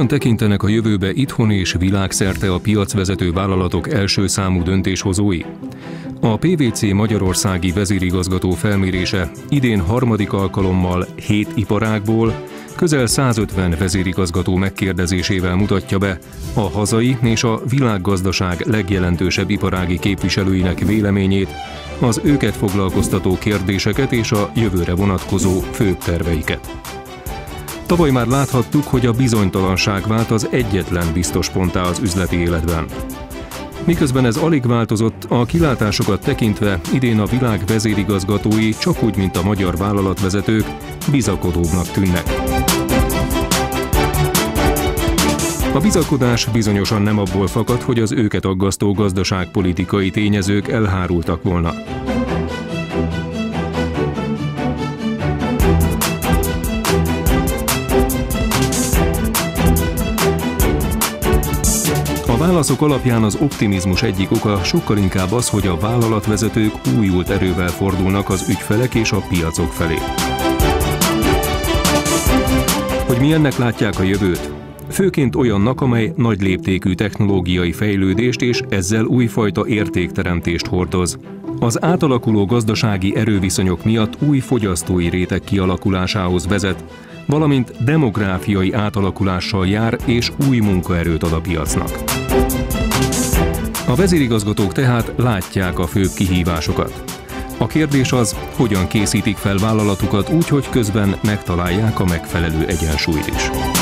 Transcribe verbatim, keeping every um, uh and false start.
Hogyan tekintenek a jövőbe itthon és világszerte a piacvezető vállalatok első számú döntéshozói? A pé vé cé magyarországi vezérigazgató felmérése idén harmadik alkalommal hét iparágból közel százötven vezérigazgató megkérdezésével mutatja be a hazai és a világgazdaság legjelentősebb iparági képviselőinek véleményét, az őket foglalkoztató kérdéseket és a jövőre vonatkozó főbb terveiket. Tavaly már láthattuk, hogy a bizonytalanság vált az egyetlen biztos ponttá az üzleti életben. Miközben ez alig változott, a kilátásokat tekintve idén a világ vezérigazgatói, csak úgy, mint a magyar vállalatvezetők, bizakodóbbnak tűnnek. A bizakodás bizonyosan nem abból fakad, hogy az őket aggasztó gazdaságpolitikai tényezők elhárultak volna. A válaszok alapján az optimizmus egyik oka sokkal inkább az, hogy a vállalatvezetők újult erővel fordulnak az ügyfelek és a piacok felé. Hogy milyennek látják a jövőt? Főként olyannak, amely nagy léptékű technológiai fejlődést és ezzel újfajta értékteremtést hordoz. Az átalakuló gazdasági erőviszonyok miatt új fogyasztói réteg kialakulásához vezet, valamint demográfiai átalakulással jár és új munkaerőt ad a piacnak. A vezérigazgatók tehát látják a főbb kihívásokat. A kérdés az, hogyan készítik fel vállalatukat úgy, hogy közben megtalálják a megfelelő egyensúlyt is.